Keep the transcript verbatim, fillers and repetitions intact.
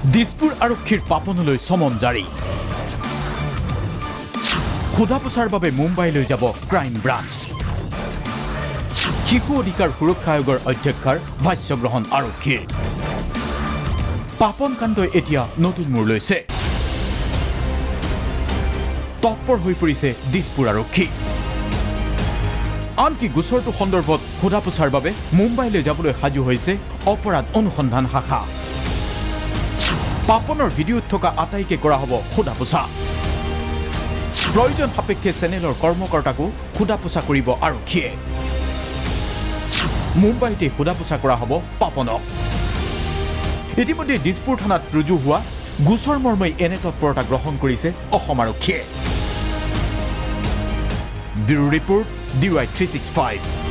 দিছপুৰ আৰক্ষীৰ পাপনলৈ সমন জাৰি সোধাপোছাৰ বাবে মুম্বাইলৈ যাব ক্ৰাইম ব্ৰাঞ্চ শিশু অধিকাৰ সুৰক্ষা আয়োগৰ অধ্যক্ষৰ ভাষ্যগ্ৰহণ আৰক্ষীৰ পাপন কাণ্ডই এতিয়া নতুন মূৰ লৈছে তৎপৰ হৈ পৰিছে দিছপুৰ আৰক্ষী আনকি গোচৰটো সন্দৰ্ভত সোধাপোছাৰ বাবে মুম্বাইলৈ যাবলৈ সাজু হৈছে অপৰাধ অনুসন্ধান শাখা পাপনৰ ভিডিঅ'ত থকা আটাইকে কৰা হ'ব সোধাপোছা প্ৰয়োজন সাপেক্ষে চেনেলৰ কৰ্মকৰ্তাকো সোধাপোছা কৰিব আৰক্ষীয়ে মুম্বাইতে সোধাপোছা কৰা হ'ব পাপনক ইতিমধ্যে দিছপুৰ থানাত ৰুজু হোৱা গোচৰ মৰ্মই এনে তৎপৰতা গ্ৰহণ কৰিছে অসম আৰক্ষীয়ে bureau report D Y three sixty five